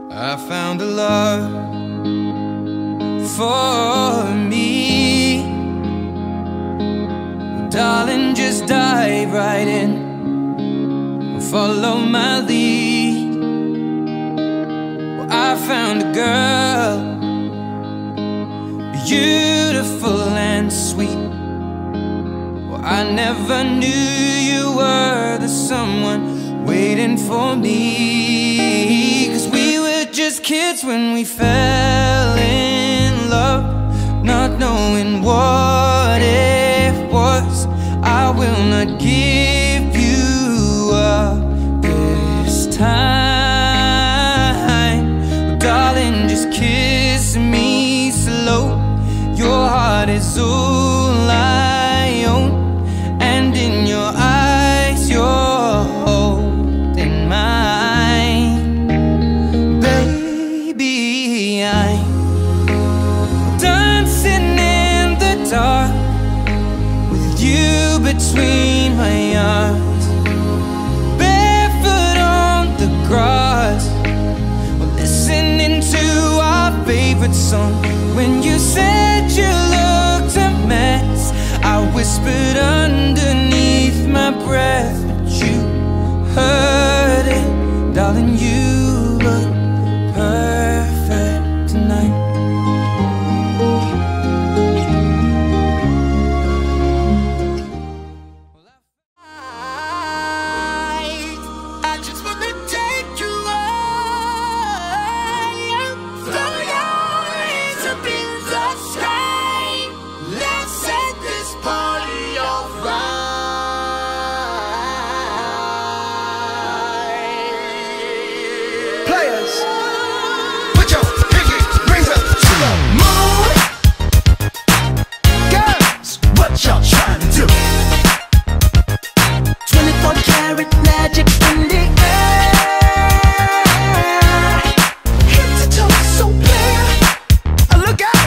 I found a love for me. Darling, just dive right in, follow my lead. Well, I found a girl, beautiful and sweet. Well, I never knew you were the someone waiting for me. 'Cause we were just kids when we fell in love, not knowing what it was. I will not give you up this time. Darling, just kiss me slow. Your heart is all I own, and in your eyes you're holding mine. Baby, I'm dancing in the dark with you between my arms, barefoot on the grass. We're listening to our favorite song. When you said you looked a mess, I whispered underneath my breath, but you heard it. Darling, you look perfect tonight. I just wanna take you high, throw your hands up in the sky. Let's set this party off right. Players, put your pinky rings up to the moon. Girls, what y'all trying to do? 24 karat magic in the air, head to toe so clear. Look out!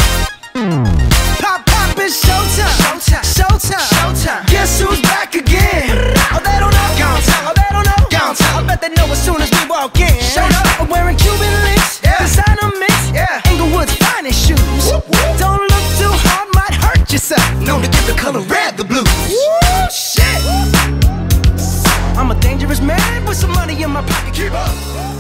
Pop, pop, it's showtime. Showtime, showtime, showtime. Guess who's back again? Oh, they don't know. Gone time. Oh, they don't know. Gone time. I bet they know as soon as we walk in. Showed up. I'm wearing Cuban links. Yeah. Designer mix. Yeah. Inglewood's finest shoes. Whoop, whoop. Don't look too hard, might hurt yourself. Known to give the color red the blues. Woo, shit. I'm a dangerous man with some money in my pocket. Keep up.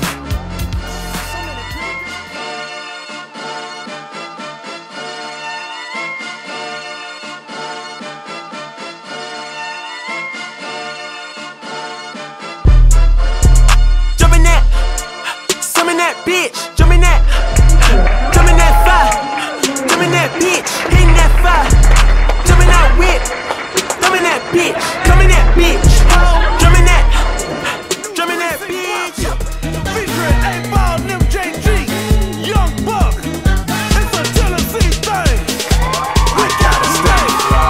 Jumpin' that, summon that bitch, jumpin' that fire, jumpin' that bitch, hitting that fire, jumpin' that whip, jumpin' that bitch, coming that bitch, jumpin' that bitch. Featuring 8-Ball and MJG, Young Buck. It's a Tennessee thing. We gotta stay.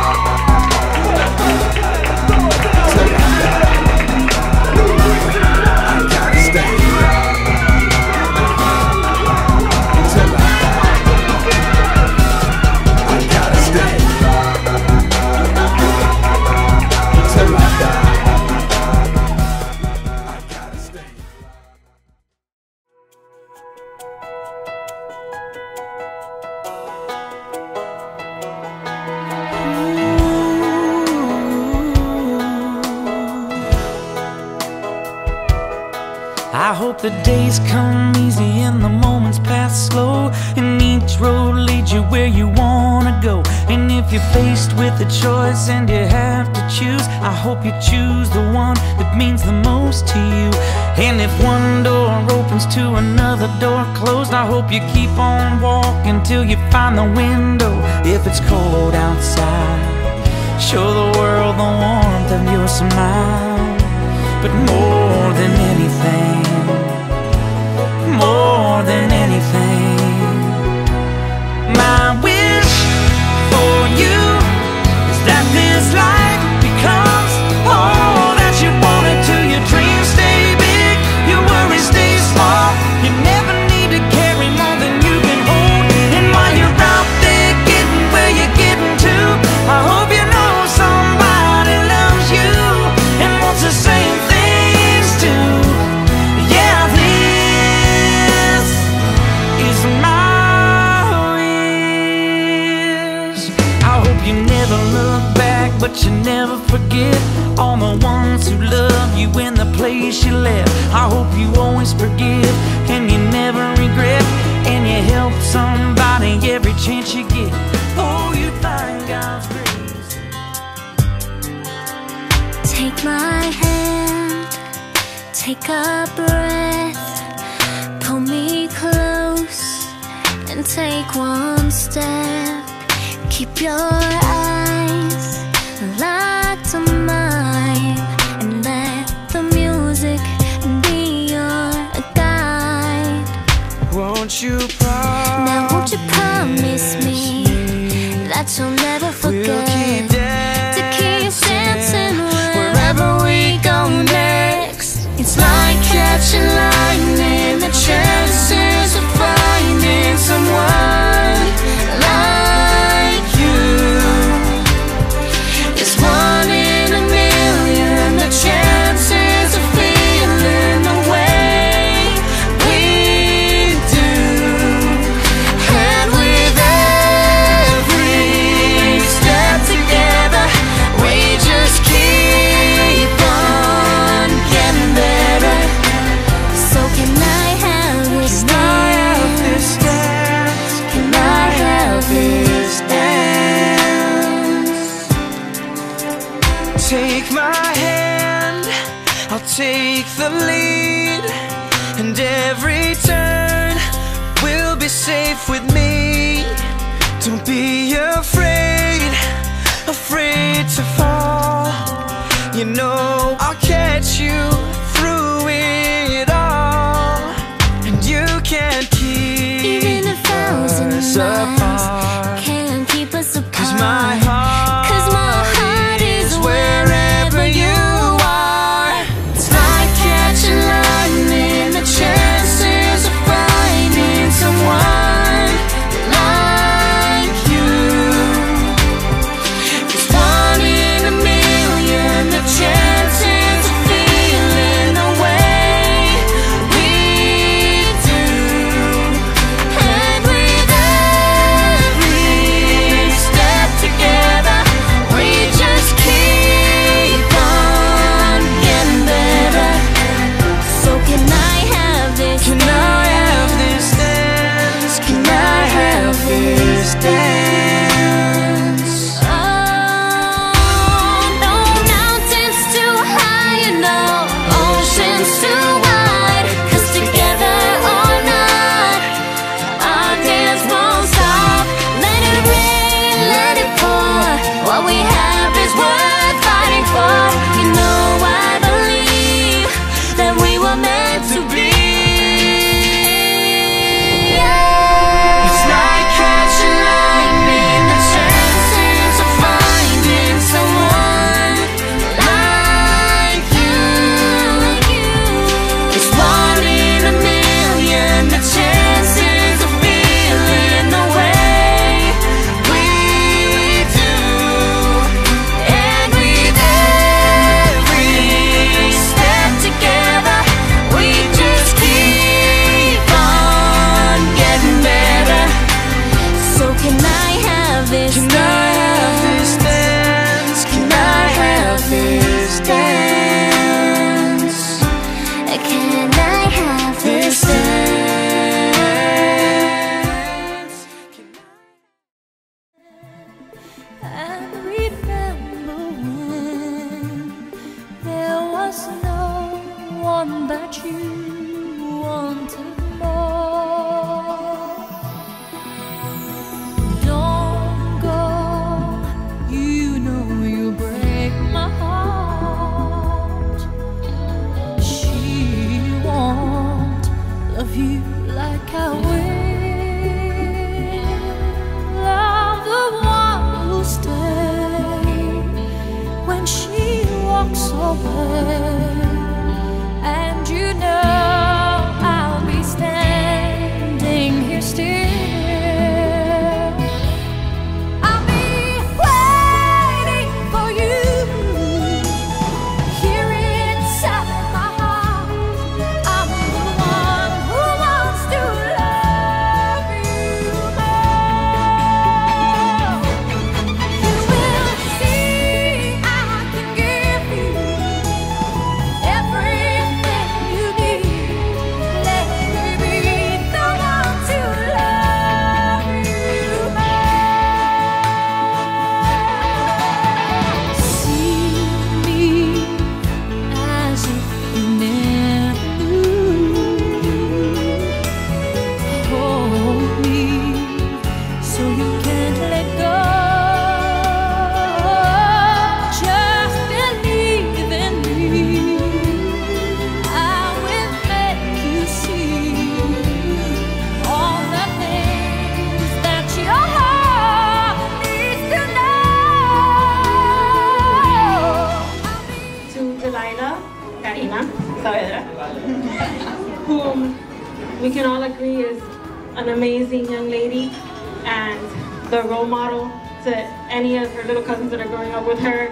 I hope the days come easy and the moments pass slow, and each road leads you where you wanna go. And if you're faced with a choice and you have to choose, I hope you choose the one that means the most to you. And if one door opens to another door closed, I hope you keep on walking till you find the window. If it's cold outside, show the world the warmth of your smile. But more than anything, more than anything, my wish for you is that this life becomes all that you want it to. Your dreams stay big, your worries stay small. You never need to carry more than you can hold. And while you're out there getting where you're getting to, I hope you know somebody loves you and wants the same things too. place you left. I hope you always forgive and you never regret, and you help somebody every chance you get. Oh, you find God's grace. Take my hand, take a breath, pull me close and take one step. Keep your eyes locked on mine and let the music be your guide. Won't you promise? Now won't you promise me that you'll never forget to keep dancing wherever we go next? It's like catching lightning, the chances of finding someone like you is 1 in a million. The chances of feeling the way we do, and with every step together, we just keep on getting better. So can I have this dance? Can I have this dance? Take my hand, I'll take the lead, and every turn will be safe with me. Don't be afraid, afraid to fall. You know I'll catch you through it all, and you can't keep Even 1,000 us miles apart. can't keep us apart. 'Cause my heart is wherever you are. It's like catching lightning, the chances of finding someone like you is 1 in a million. The chances of feeling the way we do, and with every step together, we just keep on getting better. So can I have this Can dance? I have this dance? Can I have this dance? Oh, no mountains too high and no oceans too wide, 'cause together or not, our dance won't stop. Let it rain, let it pour, what we have is worth fighting for. You know I believe that we were meant to be. It's like catching lightning, the chances of finding someone Like you, is 1 in a million. The chances of feeling the way we do, and with every step together, we just keep on getting better. So can I have this Can I have this dance? Can I have this dance? Can I have this dance? And remember when there was no one but you wanted more. Don't go, you know you break my heart. She won't love you like I will. Love the one who'll stay when she walks away. And you know I'll be standing here still. I'll be waiting for you here inside my heart. I'm the one who wants to love you more. You will see I can give you whom we can all agree is an amazing young lady and the role model to any of her little cousins that are growing up with her.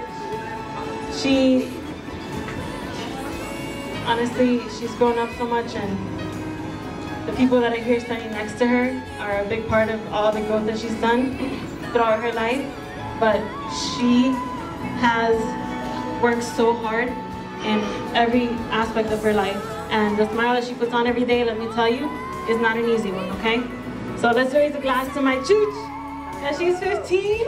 Honestly, she's grown up so much, and the people that are here standing next to her are a big part of all the growth that she's done throughout her life. But she has worked so hard in every aspect of her life, and the smile that she puts on every day, let me tell you, is not an easy one, okay? So let's raise a glass to my chooch, that she's 15.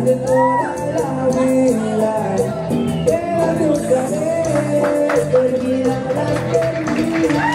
de toda la vida. Pero nunca termina la termina.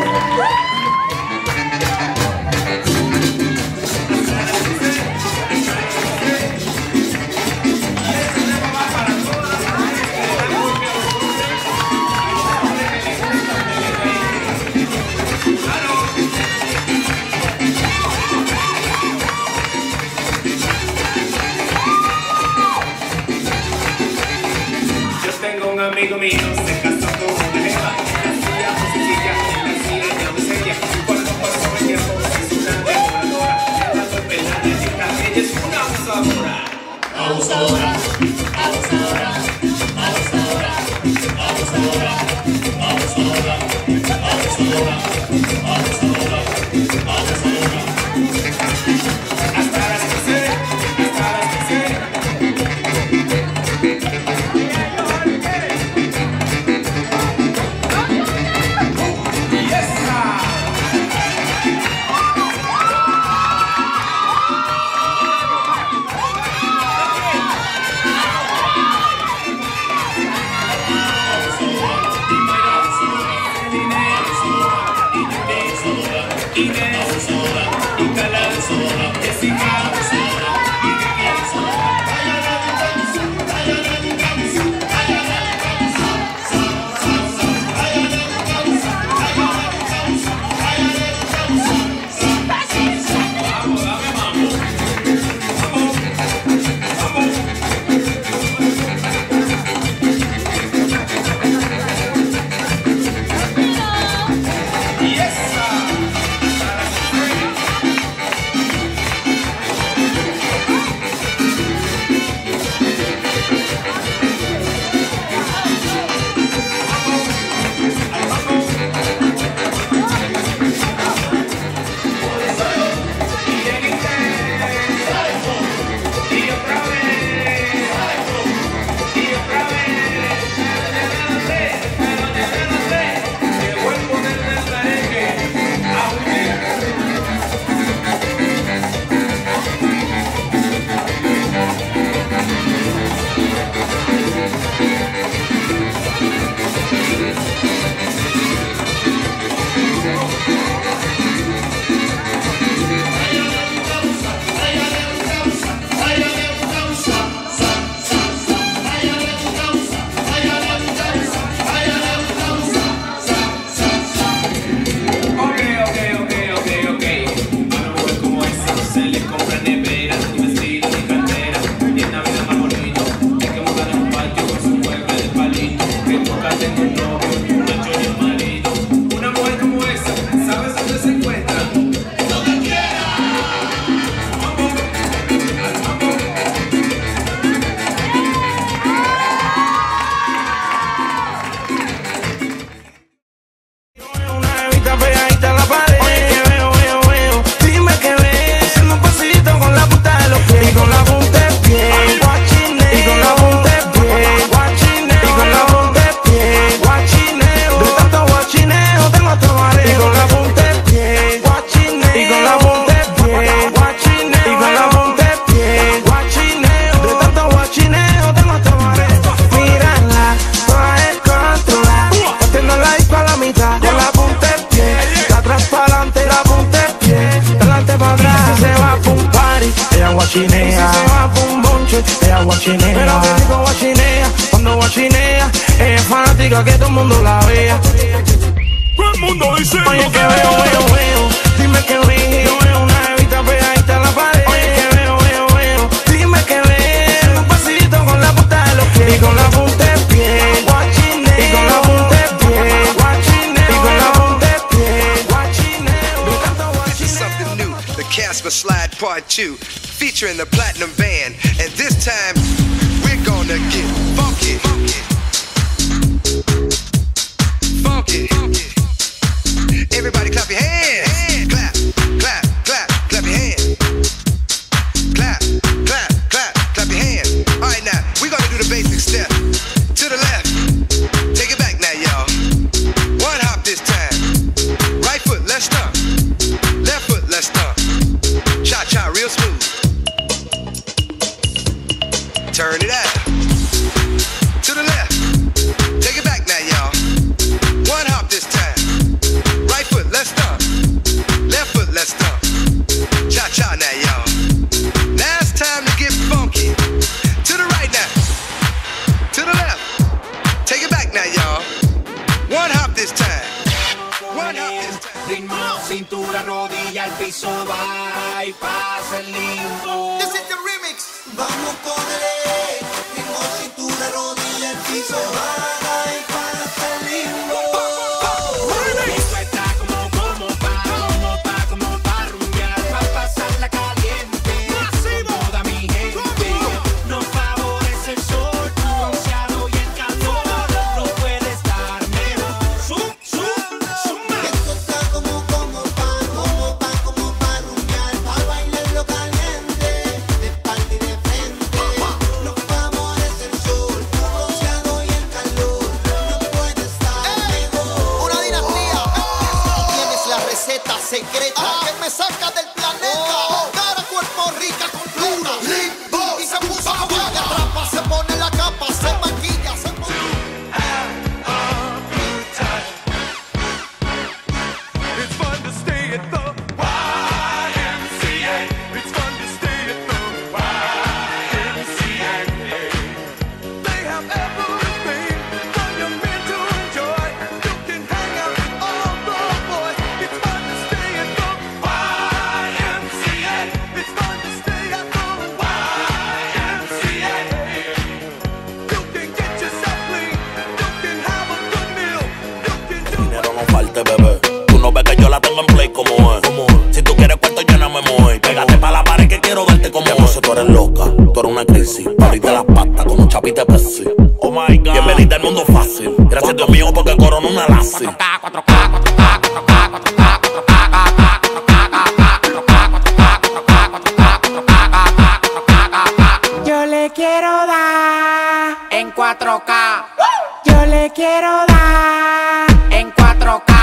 Un amigo mío se casó con una jeva, hacía musiquilla, hacía ya miseria. Cuando pasó el tiempo se hizo una devoradora, la golpe la necesita, ella es una abusadora. Abusadora, abusadora, abusadora, abusadora, abusadora, abusadora, abusadora, abusadora. Hasta las 15, hasta las 15. guachinea. Si se va por un bonche, ella guachinea. Pero que digo guachinea, cuando guachinea, ella es fanática que todo el mundo la vea. Todo el mundo dice. Oye, que veo, dime que veo. Veo una jevita pegadita a la pared. Oye, que veo, dime que veo. Un pasito con la punta de los pies y con la punta de pie. Guachineo. Y con la punta de pie. Guachineo. Y con la punta de pie. Guachineo. This is something new, the Casper Slide Part 2, featuring the Platinum Band, and this time we're gonna get funky. Funky. Everybody clap your hands. Clap, clap, clap, clap your hands. Clap, clap, clap, clap your hands. All right, now we're gonna do the basic step. To the left. Take it back now, y'all. One hop this time. Right foot, let's stomp. Left foot, let's stomp. Cha-cha, real smooth. piso va y pasa el limbo. This is the remix. Vamos con el ritmo, cintura, rodilla, el piso va y pasa el limbo. Esto está como pa' rumbear, pa' pasarla caliente. Con toda mi gente. No favorece el sol, tu bronceado y el calor. No puede estar mejor. Esto está como pa' rumbear, pa' bailarlo caliente, de espalda y de frente. No favorece el sol, tu bronceado y el calor. No puede estar mejor. Una dinastía. Tienes la receta secreta que me saca del planeta. Cara, cuerpo, rica, con pluma. Y se puso a jugar de trampa. Se pone la capa, se maquilla, se pone... It's fun to stay at the YMCA. It's fun to stay at the YMCA. They have everything for young men to enjoy. You can hang out with all the boys. It's fun to stay at the YMCA. It's fun to stay at the YMCA. You can get yourself clean. You can have a good meal. You can do Dinero no falte, bebé. Tú no ves que yo la tengo en play como es. Si tú quieres cuarto, yo no me muevo. Pégate pa' la pared que quiero darte como es. Tú eres loca, tú eres una crisis. Pa' abrirte las patas con un chapite de Pepsi. Oh my God, bienvenida al mundo fácil. Gracias Dios mío porque coronó una lassi. Yo le quiero dar en 4K. Yo le quiero dar en 4K.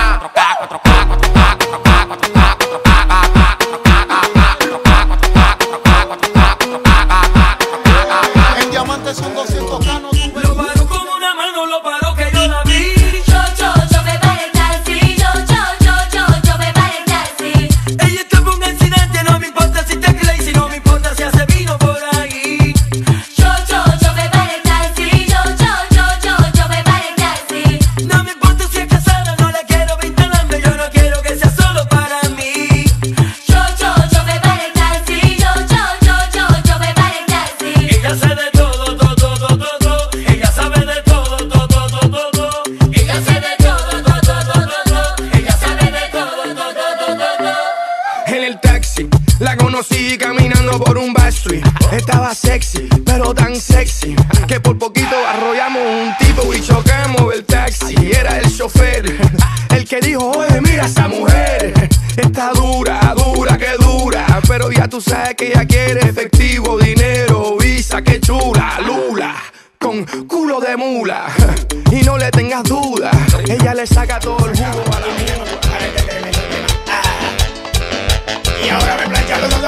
En diamantes son 200K, no sube. Lo paro con una mano, lo paro que yo la vi. Yo me paré el taxi. Yo me paré el taxi. Ella está con un accidente, no me importa si te crazy, no me importa si hace vino por ahí. Yo me paré el taxi. Yo me paré el taxi. No me importa si es casada, no la quiero instalando, yo no quiero que sea solo para mí. Yo me paré el taxi. Yo me paré el taxi. Ella sabe de todo, todo. Ella sabe de todo, todo. Ella sabe de todo. Ella sabe de todo. En el taxi, la conocí caminando por un backstreet. Estaba sexy, pero tan sexy que por poquito arrollamos un tipo y chocamos el taxi. Era el chofer, el que dijo, oye, mira esa mujer. Está dura, que dura. Pero ya tú sabes que ella quiere efectivo, dinero, visa, que chula, lula. Con culo de mula. Y no le tengas duda, ella le saca todo el jugo a la mula. Y ahora me plancha los